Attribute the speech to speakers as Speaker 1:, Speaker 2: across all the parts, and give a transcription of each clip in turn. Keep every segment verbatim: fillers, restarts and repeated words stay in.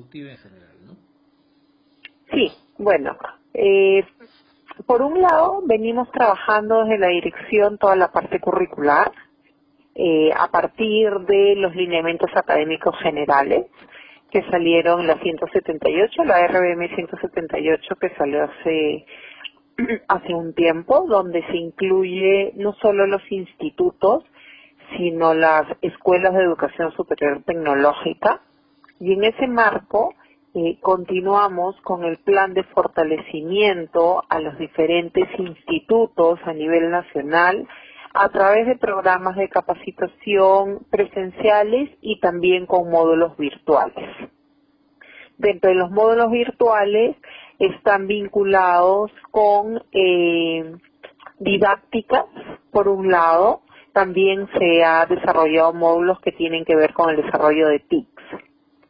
Speaker 1: productiva en general, ¿no?
Speaker 2: Sí, bueno, eh, por un lado venimos trabajando desde la dirección toda la parte curricular, eh, a partir de los lineamientos académicos generales que salieron la ciento setenta y ocho, la R B M ciento setenta y ocho que salió hace, hace un tiempo, donde se incluye no solo los institutos, sino las escuelas de educación superior tecnológica, y en ese marco eh, continuamos con el plan de fortalecimiento a los diferentes institutos a nivel nacional a través de programas de capacitación presenciales y también con módulos virtuales. Dentro de los módulos virtuales están vinculados con eh, didácticas, por un lado. También se ha desarrollado módulos que tienen que ver con el desarrollo de T I Cs.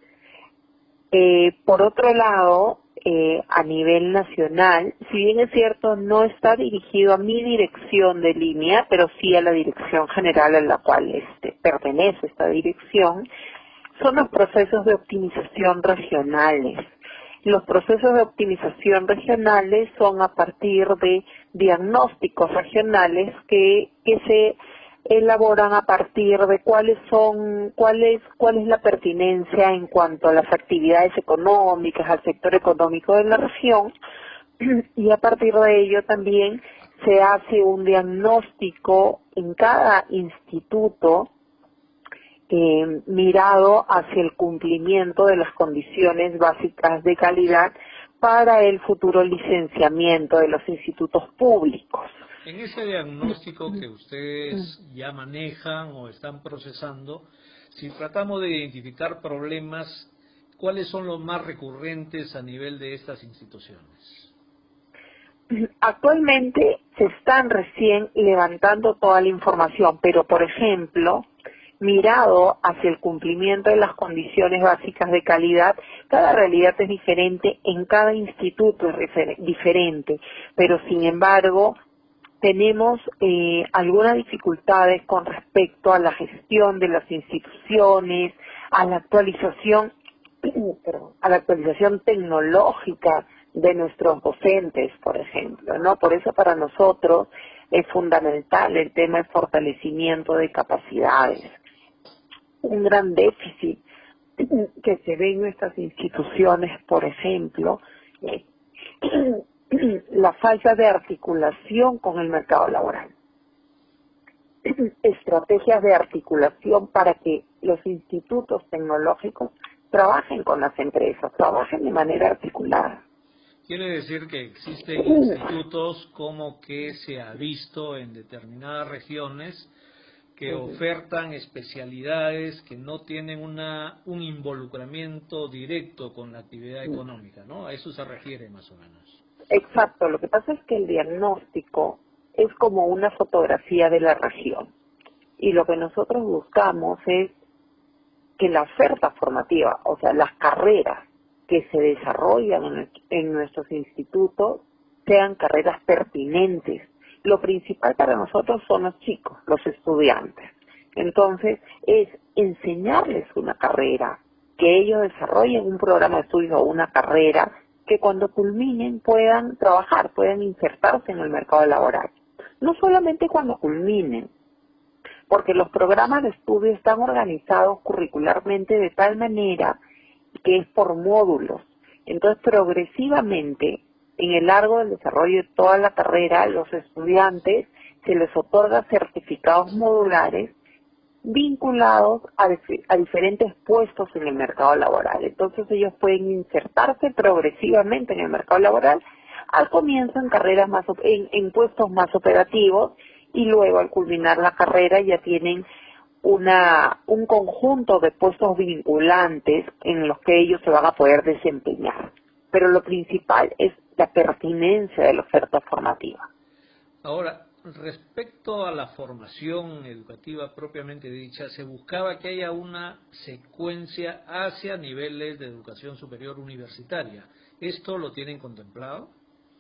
Speaker 2: Eh, por otro lado, eh, a nivel nacional, si bien es cierto, no está dirigido a mi dirección de línea, pero sí a la dirección general a la cual este, pertenece esta dirección, son los procesos de optimización regionales. Los procesos de optimización regionales son a partir de diagnósticos regionales que, que se elaboran a partir de cuáles son, cuál es, cuál es la pertinencia en cuanto a las actividades económicas, al sector económico de la región, y a partir de ello también se hace un diagnóstico en cada instituto eh, mirado hacia el cumplimiento de las condiciones básicas de calidad para el futuro licenciamiento de los institutos públicos.
Speaker 1: En ese diagnóstico que ustedes ya manejan o están procesando, si tratamos de identificar problemas, ¿cuáles son los más recurrentes a nivel de estas instituciones?
Speaker 2: Actualmente se están recién levantando toda la información, pero por ejemplo, mirado hacia el cumplimiento de las condiciones básicas de calidad, cada realidad es diferente, en cada instituto es diferente, pero sin embargo tenemos eh, algunas dificultades con respecto a la gestión de las instituciones, a la actualización, perdón, a la actualización tecnológica de nuestros docentes, por ejemplo, ¿no? Por eso para nosotros es fundamental el tema de fortalecimiento de capacidades. Un gran déficit que se ve en nuestras instituciones, por ejemplo, eh, la falta de articulación con el mercado laboral. Estrategias de articulación para que los institutos tecnológicos trabajen con las empresas, trabajen de manera articulada.
Speaker 1: Quiere decir que existen institutos como que se ha visto en determinadas regiones que ofertan especialidades que no tienen una un involucramiento directo con la actividad económica, ¿no? A eso se refiere más o menos.
Speaker 2: Exacto, lo que pasa es que el diagnóstico es como una fotografía de la región y lo que nosotros buscamos es que la oferta formativa, o sea, las carreras que se desarrollan en, en nuestros institutos sean carreras pertinentes. Lo principal para nosotros son los chicos, los estudiantes. Entonces, es enseñarles una carrera, que ellos desarrollen un programa de estudio o una carrera que cuando culminen puedan trabajar, puedan insertarse en el mercado laboral. No solamente cuando culminen, porque los programas de estudio están organizados curricularmente de tal manera que es por módulos. Entonces, progresivamente, en el largo del desarrollo de toda la carrera, los estudiantes se les otorga certificados modulares vinculados a, a diferentes puestos en el mercado laboral. Entonces ellos pueden insertarse progresivamente en el mercado laboral, al comienzo en carreras más en, en puestos más operativos y luego al culminar la carrera ya tienen una un conjunto de puestos vinculantes en los que ellos se van a poder desempeñar. Pero lo principal es la pertinencia de la oferta formativa.
Speaker 1: Ahora, respecto a la formación educativa propiamente dicha, se buscaba que haya una secuencia hacia niveles de educación superior universitaria. ¿Esto lo tienen contemplado?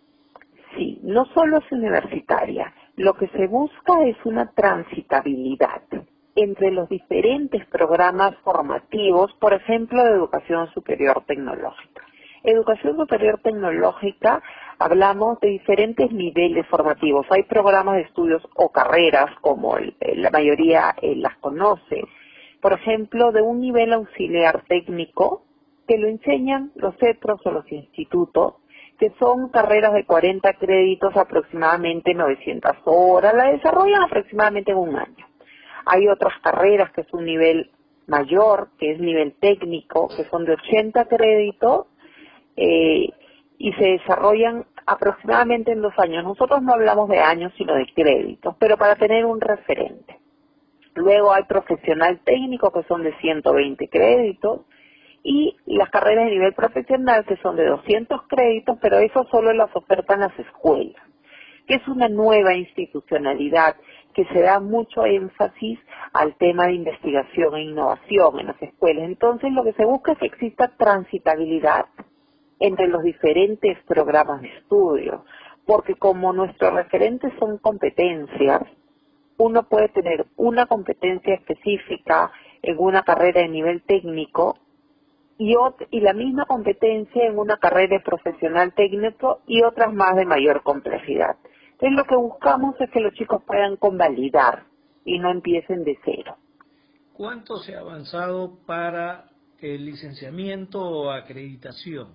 Speaker 2: Sí, no solo es universitaria. Lo que se busca es una transitabilidad. entre los diferentes programas formativos, por ejemplo, de educación superior tecnológica. Educación superior tecnológica, hablamos de diferentes niveles formativos. Hay programas de estudios o carreras, como el, la mayoría eh, las conoce. Por ejemplo, de un nivel auxiliar técnico, que lo enseñan los centros o los institutos, que son carreras de cuarenta créditos, aproximadamente novecientas horas, la desarrollan aproximadamente en un año. Hay otras carreras que es un nivel mayor, que es nivel técnico, que son de ochenta créditos, eh, y se desarrollan aproximadamente en dos años. Nosotros no hablamos de años, sino de créditos, pero para tener un referente. Luego hay profesional técnico, que son de ciento veinte créditos, y las carreras de nivel profesional, que son de doscientos créditos, pero eso solo las ofertan las escuelas, que es una nueva institucionalidad que se da mucho énfasis al tema de investigación e innovación en las escuelas. Entonces, lo que se busca es que exista transitabilidad entre los diferentes programas de estudio, porque como nuestros referentes son competencias, uno puede tener una competencia específica en una carrera de nivel técnico y, ot- y la misma competencia en una carrera de profesional técnico y otras más de mayor complejidad. Entonces lo que buscamos es que los chicos puedan convalidar y no empiecen de cero.
Speaker 1: ¿Cuánto se ha avanzado para el licenciamiento o acreditación?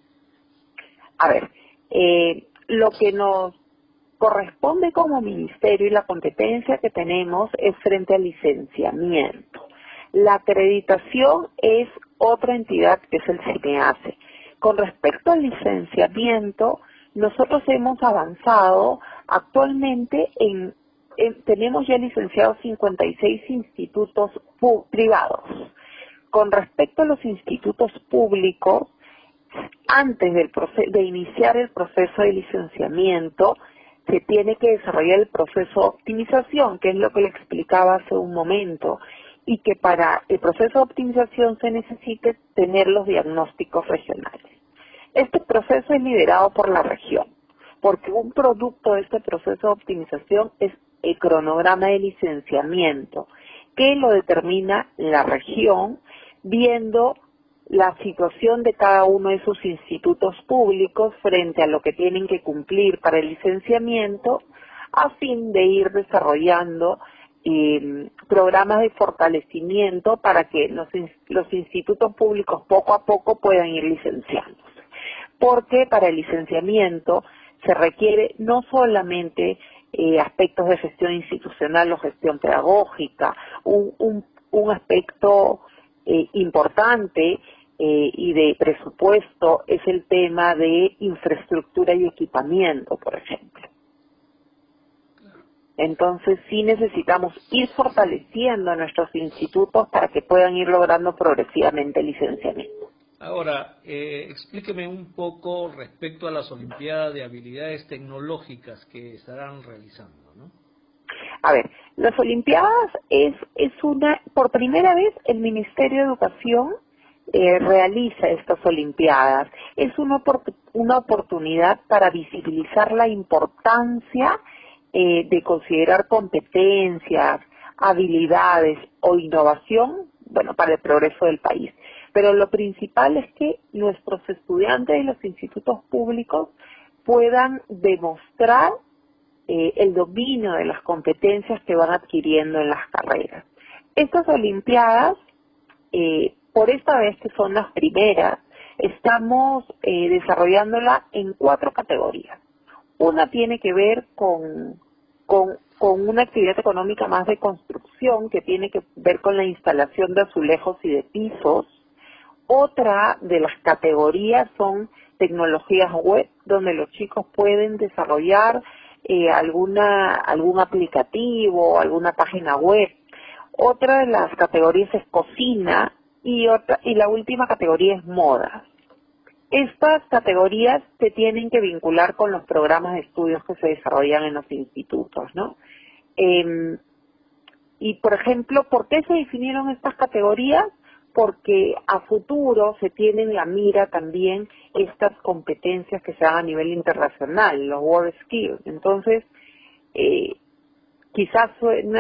Speaker 2: A ver, eh, lo que nos corresponde como ministerio y la competencia que tenemos es frente al licenciamiento. La acreditación es otra entidad que es el CINEACE. Con respecto al licenciamiento, nosotros hemos avanzado actualmente en, en tenemos ya licenciados cincuenta y seis institutos privados. Con respecto a los institutos públicos, antes del proceso, de iniciar el proceso de licenciamiento, se tiene que desarrollar el proceso de optimización, que es lo que le explicaba hace un momento, y que para el proceso de optimización se necesite tener los diagnósticos regionales. Este proceso es liderado por la región, porque un producto de este proceso de optimización es el cronograma de licenciamiento, que lo determina la región, viendo la situación de cada uno de sus institutos públicos frente a lo que tienen que cumplir para el licenciamiento, a fin de ir desarrollando eh, programas de fortalecimiento para que los, los institutos públicos poco a poco puedan ir licenciándose. Porque para el licenciamiento se requiere no solamente eh, aspectos de gestión institucional o gestión pedagógica, un, un, un aspecto eh, importante eh, y de presupuesto es el tema de infraestructura y equipamiento, por ejemplo. Entonces sí necesitamos ir fortaleciendo a nuestros institutos para que puedan ir logrando progresivamente el licenciamiento.
Speaker 1: Ahora, eh, explíqueme un poco respecto a las Olimpiadas de Habilidades Tecnológicas que estarán realizando, ¿no?
Speaker 2: A ver, las Olimpiadas es, es una, por primera vez el Ministerio de Educación eh, realiza estas Olimpiadas. Es una, opor- una oportunidad para visibilizar la importancia eh, de considerar competencias, habilidades o innovación, bueno, para el progreso del país. Pero lo principal es que nuestros estudiantes de los institutos públicos puedan demostrar eh, el dominio de las competencias que van adquiriendo en las carreras. Estas Olimpiadas, eh, por esta vez que son las primeras, estamos eh, desarrollándola en cuatro categorías. Una tiene que ver con, con, con una actividad económica más de construcción, que tiene que ver con la instalación de azulejos y de pisos. Otra de las categorías son tecnologías web, donde los chicos pueden desarrollar eh, alguna algún aplicativo, alguna página web. Otra de las categorías es cocina y otra y la última categoría es moda. Estas categorías se tienen que vincular con los programas de estudios que se desarrollan en los institutos, ¿no? Eh, y, por ejemplo, ¿por qué se definieron estas categorías? Porque a futuro se tiene en la mira también estas competencias que se dan a nivel internacional, los World Skills. Entonces, eh, quizás suena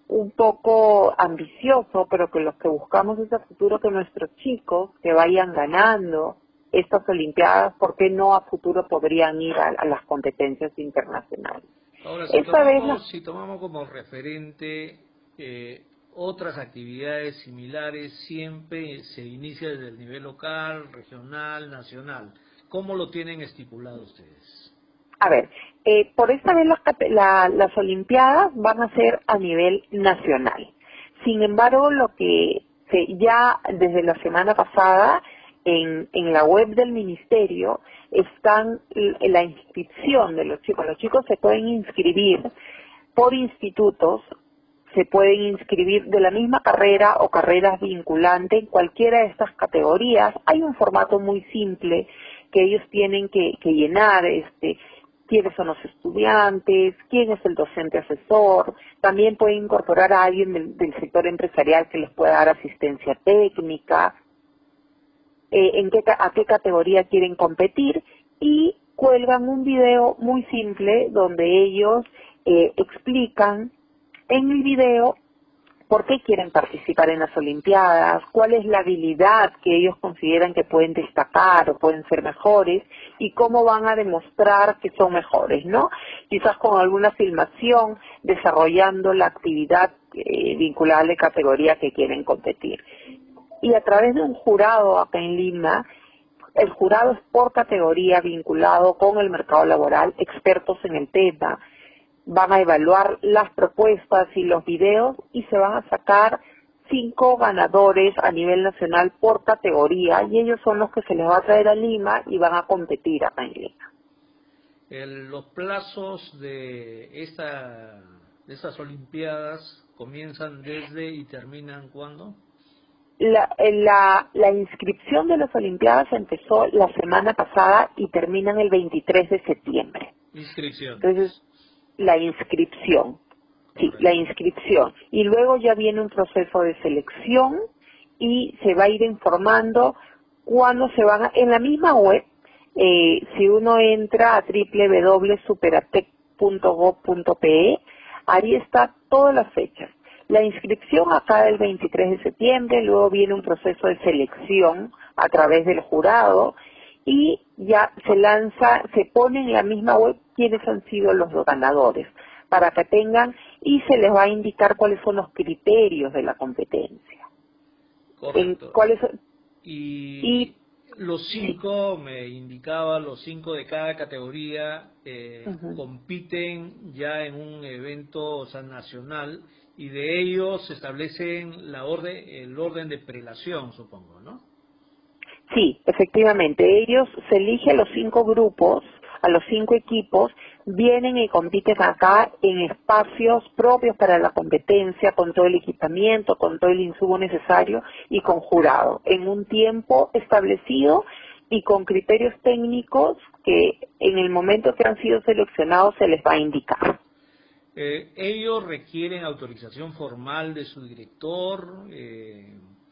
Speaker 2: un poco ambicioso, pero que lo que buscamos es a futuro que nuestros chicos que vayan ganando estas Olimpiadas, ¿por qué no a futuro podrían ir a, a las competencias internacionales?
Speaker 1: Ahora, si
Speaker 2: Esta vez
Speaker 1: tomamos,
Speaker 2: la...
Speaker 1: si tomamos como referente eh, otras actividades similares, siempre se inicia desde el nivel local, regional, nacional. ¿Cómo lo tienen estipulado ustedes?
Speaker 2: A ver, eh, por esta vez las, la, las Olimpiadas van a ser a nivel nacional. Sin embargo, lo que se, ya desde la semana pasada en, en la web del ministerio están la inscripción de los chicos. Los chicos se pueden inscribir por institutos, se pueden inscribir de la misma carrera o carreras vinculantes en cualquiera de estas categorías. Hay un formato muy simple que ellos tienen que, que llenar, este, quiénes son los estudiantes, quién es el docente asesor, también pueden incorporar a alguien del, del sector empresarial que les pueda dar asistencia técnica, eh, en qué, a qué categoría quieren competir, y cuelgan un video muy simple donde ellos eh, explican en el video por qué quieren participar en las Olimpiadas, cuál es la habilidad que ellos consideran que pueden destacar o pueden ser mejores y cómo van a demostrar que son mejores, ¿no? Quizás con alguna filmación desarrollando la actividad eh, vinculada a la categoría que quieren competir. Y a través de un jurado acá en Lima, el jurado es por categoría vinculado con el mercado laboral, expertos en el tema, van a evaluar las propuestas y los videos y se van a sacar cinco ganadores a nivel nacional por categoría y ellos son los que se les va a traer a Lima y van a competir acá en Lima.
Speaker 1: El, los plazos de, esta, de estas Olimpiadas comienzan desde y terminan ¿cuándo?
Speaker 2: La, la, la inscripción de las Olimpiadas empezó la semana pasada y terminan el veintitrés de septiembre.
Speaker 1: Inscripción.
Speaker 2: Entonces, la inscripción, sí, la inscripción. Y luego ya viene un proceso de selección y se va a ir informando cuándo se van a, en la misma web, eh, si uno entra a doble u doble u doble u punto superatec punto gob punto pe, ahí está todas las fechas. La inscripción acá del veintitrés de septiembre, luego viene un proceso de selección a través del jurado y ya se lanza, se pone en la misma web quiénes han sido los ganadores, para que tengan, y se les va a indicar cuáles son los criterios de la competencia.
Speaker 1: Correcto.
Speaker 2: En cuáles,
Speaker 1: y,
Speaker 2: y
Speaker 1: los cinco, sí. Me indicaba, los cinco de cada categoría eh, uh-huh. compiten ya en un evento, o sea, nacional, y de ellos se establecen la orden, el orden de prelación, supongo, ¿no?
Speaker 2: Sí, efectivamente. Ellos se eligen a los cinco grupos, a los cinco equipos, vienen y compiten acá en espacios propios para la competencia, con todo el equipamiento, con todo el insumo necesario y con jurado, en un tiempo establecido y con criterios técnicos que en el momento que han sido seleccionados se les va a indicar.
Speaker 1: Eh, ¿Ellos requieren autorización formal de su director? Eh,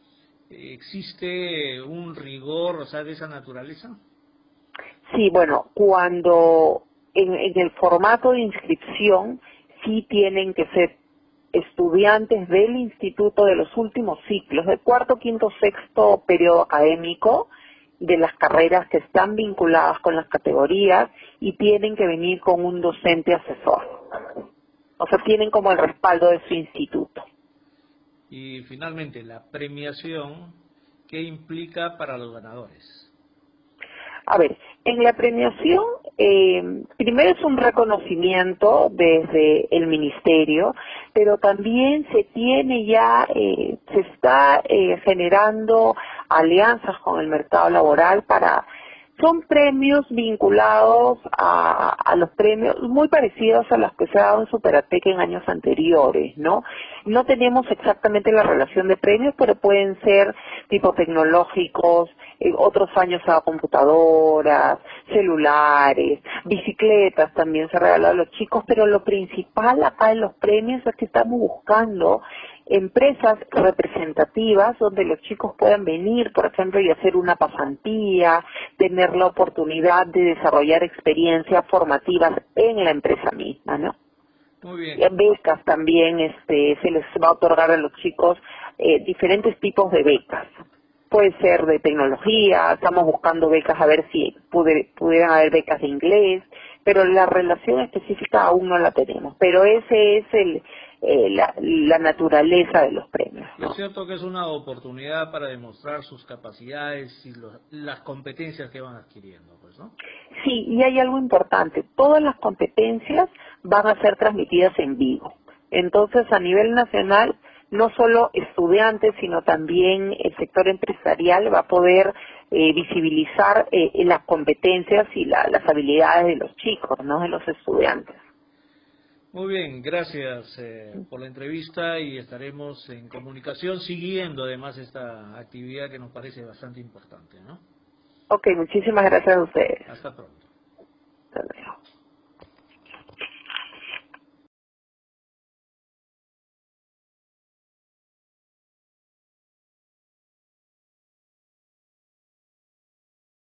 Speaker 1: ¿Existe un rigor, o sea, de esa naturaleza?
Speaker 2: Sí, bueno, cuando en, en el formato de inscripción sí tienen que ser estudiantes del instituto de los últimos ciclos, de cuarto, quinto, sexto periodo académico, de las carreras que están vinculadas con las categorías y tienen que venir con un docente asesor. O sea, tienen como el respaldo de su instituto.
Speaker 1: Y finalmente, la premiación, ¿qué implica para los ganadores?
Speaker 2: A ver, en la premiación, eh, primero es un reconocimiento desde el ministerio, pero también se tiene ya, eh, se está eh, generando alianzas con el mercado laboral para... Son premios vinculados a, a los premios muy parecidos a los que se ha dado en Superatec en años anteriores, ¿no? No tenemos exactamente la relación de premios, pero pueden ser tipo tecnológicos, eh, otros años a computadoras, celulares, bicicletas también se ha regalado a los chicos, pero lo principal acá en los premios es que estamos buscando empresas representativas donde los chicos puedan venir, por ejemplo, y hacer una pasantía, tener la oportunidad de desarrollar experiencias formativas en la empresa misma, ¿no?
Speaker 1: Muy bien.
Speaker 2: Eh, Becas también, este, se les va a otorgar a los chicos eh, diferentes tipos de becas. Puede ser de tecnología, estamos buscando becas a ver si pude, pudieran haber becas de inglés, pero la relación específica aún no la tenemos. Pero ese es el eh, la, la naturaleza de los premios,
Speaker 1: Lo
Speaker 2: ¿no?
Speaker 1: cierto que es una oportunidad para demostrar sus capacidades y los- las competencias que van adquiriendo, pues, ¿no?
Speaker 2: Sí, y hay algo importante, todas las competencias van a ser transmitidas en vivo. Entonces, a nivel nacional, no solo estudiantes, sino también el sector empresarial va a poder eh, visibilizar eh, las competencias y la- las habilidades de los chicos, ¿no? De los estudiantes.
Speaker 1: Muy bien, gracias eh, por la entrevista y estaremos en comunicación siguiendo además esta actividad que nos parece bastante importante, ¿no?
Speaker 2: Ok, muchísimas gracias a ustedes.
Speaker 1: Hasta pronto.